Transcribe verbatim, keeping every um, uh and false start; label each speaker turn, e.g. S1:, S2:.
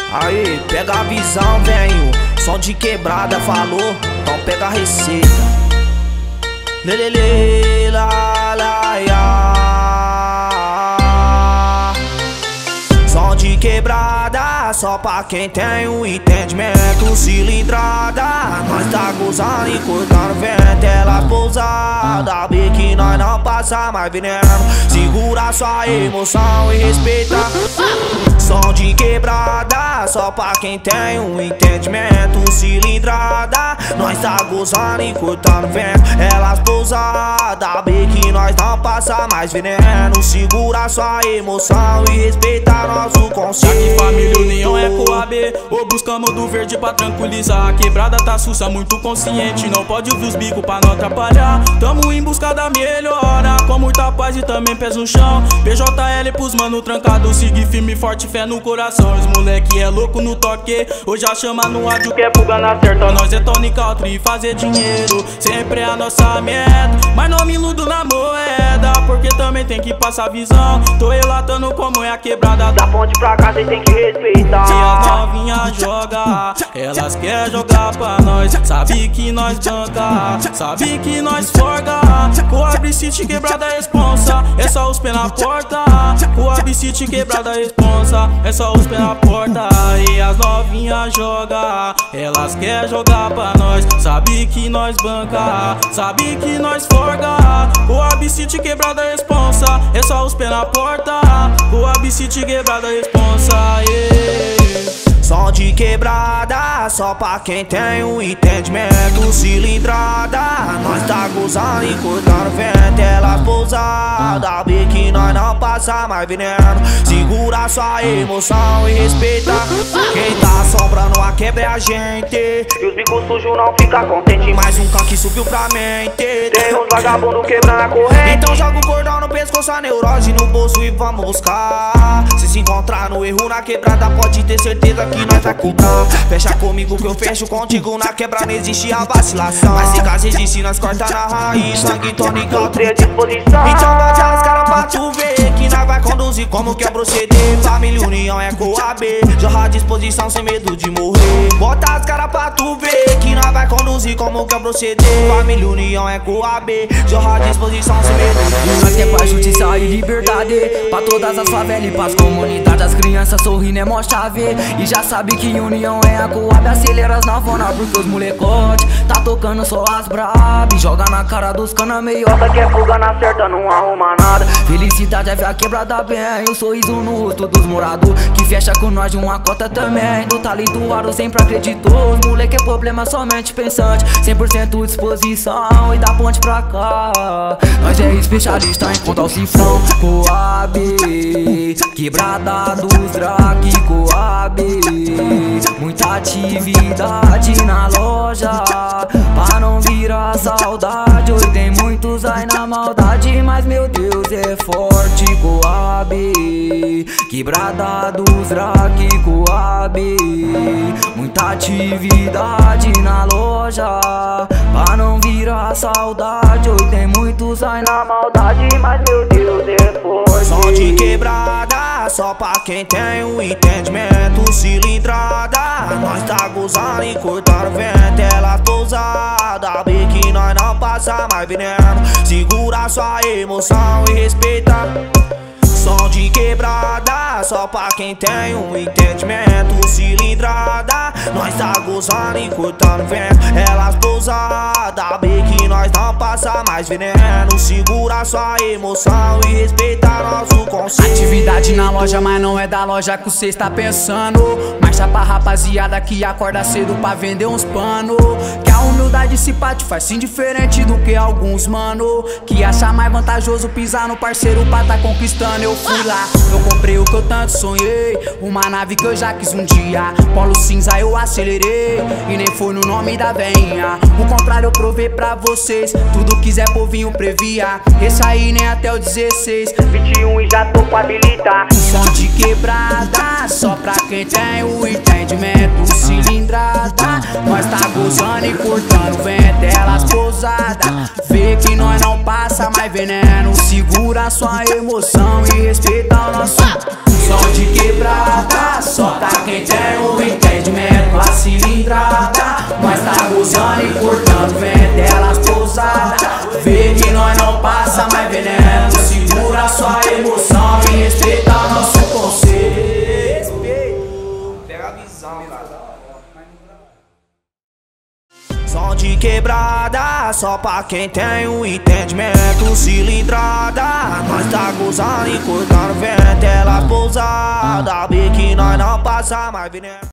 S1: Aí, pega a visão, venho. Som de quebrada, falou? Então pega a receita. Lelele, la, la, ya. Som de quebrada, só pra quem tem o entendimento. Cilindrada, nós tá gozando e cortando vento. Ela pousada, vê que nós não passa mais veneno. Segura sua emoção e respeita. Som de quebrada, só pra quem tem um entendimento. Cilindrada, nós tá gozando e cortando vento. Elas pousadas, vê que nós não passa mais veneno. Segura sua emoção e respeita nosso conceito.
S2: Aqui família, união é Coab. Ou buscamos do verde pra tranquilizar. A quebrada tá sussa, muito consciente. Não pode ouvir os bicos pra não atrapalhar. Tamo em busca da melhora, com muita paz e também pés no chão. P J L pros mano trancado, siga firme, forte, fé no coração. Os moleque é louco no toque, hoje a chama no áudio que é fuga na certa. Nós é Tony Country e fazer dinheiro sempre é a nossa meta. Mas não me iludo na moeda, porque também tem que passar visão. Tô relatando como é a quebrada.
S1: Da ponte pra cá cê tem que respeitar.
S2: Se as novinhas joga, elas quer jogar pra nós. Sabe que nós banca, sabe que nós forga. Coab City quebrada responsa, é só os pés na porta. Coab City quebrada responsa, é só os pés na porta. E as novinhas joga, elas quer jogar pra nós. Sabe que nós banca, sabe que nós forga. Coab City quebrada responsa, é só os pés na porta. Coab City quebrada responsa, yeah.
S1: Som de quebrada, só pra quem tem um entendimento. Cilindrada, nós tá gozando e cortando vento. Ela pousada, vê que nós não passa mais veneno. Segura sua emoção e respeita. Quem tá assombrando a quebra é a gente. E os bicos sujos não fica contente. Mais um canque subiu pra mente. Tem uns vagabundos quebrando a corrente. Então joga o cordão no pescoço, a neurose no bolso e vamos buscar. Se se encontrar no erro na quebrada, pode ter certeza que nós vai cobrar. Fecha comigo que eu fecho contigo. Na quebra não existe a vacilação. Mas se caso existe, nós corta na raiz. Sangue tônico, à disposição. Então bate as caras pra tu ver que nós vai conduzir como que é proceder. Família, união é Coab. Jorra à disposição sem medo de morrer. Bota as caras pra tu ver que nós vai conduzir como que é proceder. Família, união é Coab. Jorra à disposição sem medo de morrer.
S3: Nós quer paz, justiça e liberdade pra todas as favelas e pras comunidades. As crianças sorrindo é mó chave. E já sabe que união é a Coab. Acelera as navona porque os molecote tá tocando só as brab. Joga na cara dos cana meiota que é fuga na certa, não arruma nada. Felicidade é ver a quebrada bem, o sorriso no rosto dos morador que fecha com nós de uma cota também. Do talentoado sempre acreditou. Os moleque é problema somente pensante, cem por cento disposição. E da ponte pra cá nós é especialista em contar o cifrão. Coab, quebrada dos drag. Coab, muita atividade na loja pra não virar saudade. Hoje tem muitos aí na maldade, mas meu Deus é forte. Coab, quebrada dos drag. Coab, muita atividade na loja pra não virar saudade. Hoje tem muitos aí na maldade, mas meu Deus é forte.
S1: Som de quebrada, só pra quem tem um entendimento. Cilindrada, nós tá gozando e cortando vento. Ela pousada, vê que nós não passa mais veneno. Segura sua emoção e respeita. Som de quebrada, só pra quem tem um entendimento. Cilindrada, nós tá gozando e cortando vento. Elas pousadas, vê que nós não passa mais veneno. Segura sua emoção e respeita nosso conceito.
S3: Atividade na loja, mas não é da loja que cê está pensando. Marcha pra rapaziada que acorda cedo pra vender uns pano. Que a humildade se pate faz sim diferente do que alguns mano que acha mais vantajoso pisar no parceiro pra tá conquistando. Eu fui lá, eu comprei o que eu tanto sonhei, uma nave que eu já quis um dia. Polo cinza eu acelerei e nem foi no nome da veinha. O contrário eu provei pra vocês, tudo quiser povinho previa. Esse aí nem até o dezesseis, vinte e um e já tô com habilitar. Som de quebrada, só pra quem tem o entendimento. Cilindrada, nós tá gozando e cortando vento. Elas pousadas, vê que nós não passa mais veneno. Segura sua emoção e respeita o nosso som de quebrada, só pra quem tem o
S1: emoção e respeita nosso conceito. Pega a visão, cara. Som de quebrada, só pra quem tem um entendimento. Cilindrada, nós tá gozando e cortando vento. Ela pousada, vê que nós não passa mais veneno.